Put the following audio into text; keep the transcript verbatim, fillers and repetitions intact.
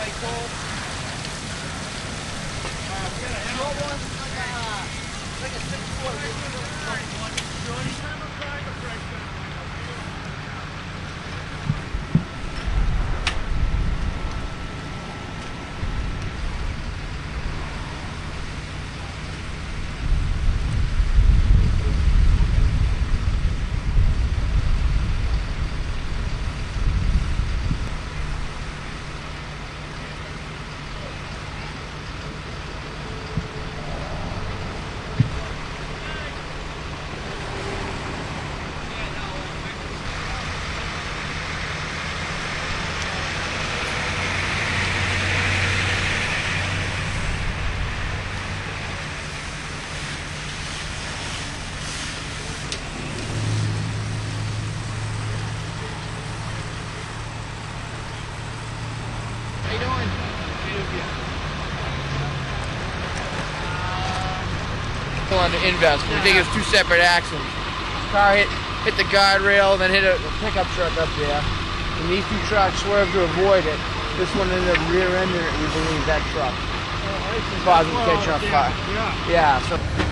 light bulb. Short one, like a, like a six foot. On the invest. We think it's two separate accidents. Car hit hit the guardrail, then hit a, a pickup truck up there. And these two trucks swerved to avoid it. This one ended up rear-ending it, we believe, that truck. Causing catch on fire. Yeah, so.